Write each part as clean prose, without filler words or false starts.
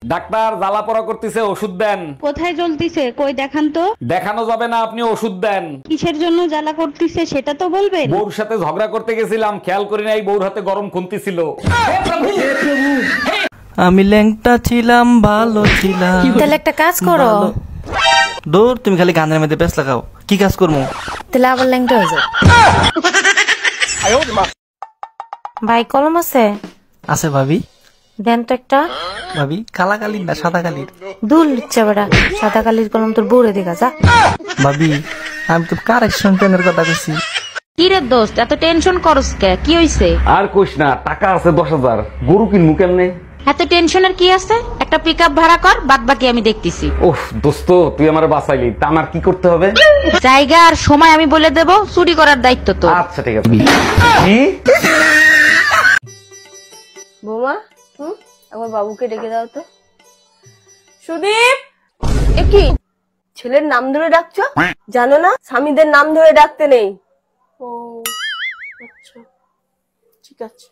Doctor জ্বালা পড়া করতেছে, ওষুধ দেন। কোথায় জ্বলতিছে কই দেখান তো। দেখানো যাবে না, আপনি ওষুধ দেন। কিসের জন্য জ্বালা করতিছে সেটা তো বলবেন। বউর সাথে ঝগড়া করতে গেছিলাম, খেয়াল করি নাই বউর হাতে গরম খুন্তি ছিল। আমি ল্যাংটা ছিলাম, ভালো ছিলাম। তাহলে একটা কাজ করো। দূর, তুমি খালি গানের মধ্যে ব্যস্ত লাগাও। কি কাজ করবো? তাহলে আবার ল্যাংটা হয়ে যাও। ভাই কলম আছে? আছে ভাবি। দেন তো একটা। ভাবি কালা কালির না সাদা কালির? দুল ইচ্ছা বেড়া, সাদা কালির কলম তোর বউরে দেখা যা। ভাবি আমি তো কারেকশন পেনের কথা বলছি। কি রে দোস্ত, এত টেনশন করস কে? কি হইছে? আর কইস না, টাকা আছে 10,000, গরু কিনবো কেমনে? এত টেনশনের কি আছে? একটা পিকআপ ভাড়া কর, বাদ বাকি আমি দেখতেছি। ওহ দোস্ত, তুই আমার বাঁচাইলি, তা আমার কি করতে হবে? জায়গা আর সময় আমি বলে দেব, চুরি করার দায়িত্ব তো। আচ্ছা ঠিক আছে। কি? বৌমা, আমার বাবুকে ডেকে দাও তো। সুদীপ, এ কি ছেলের নাম ধরে ডাকছো? জানো না স্বামীদের নাম ধরে ডাকতে নেই। ও আচ্ছা, ঠিক আছে।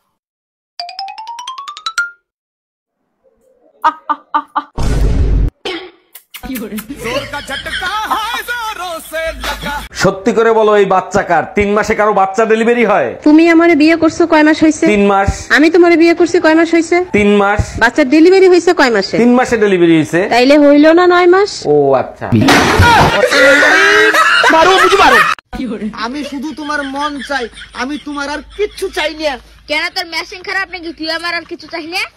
সত্যি করে বলো, এই বাচ্চা কার? 3 মাসে কারো বাচ্চা ডেলিভারি হয়? তুমি আমারে বিয়ে করছো কয় মাস হয়েছে? 3 মাস। আমি তোমারে বিয়ে করছি কয় মাস হয়েছে? 3 মাস। বাচ্চার ডেলিভারি হয়েছে কয় মাসে? 3 মাসে ডেলিভারি হয়েছে। তাইলে হইল না 9 মাস? ও আচ্ছা। আমি শুধু তোমার মন চাই, আমি তোমার আর কিচ্ছু চাই না। কেন তোর মেশিন খারাপ নাকি? তুই আমার আর কিছু চাই না?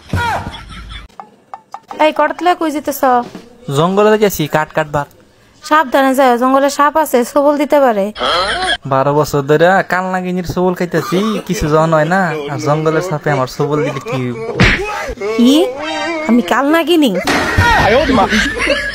এই কটতলা কই যেতেছ? জঙ্গলে গেছি কাঠ কাটবার। সাবধানে যাও, জঙ্গলে সাপ আছে, সবল দিতে পারে। 12 বছর ধরে কালনাগিনীর সবল খাইতেছি, কিছু জন হয় না। আর জঙ্গলের সাপে আমার সবল দিলে কি? কি? আমি কাল নাগিনি?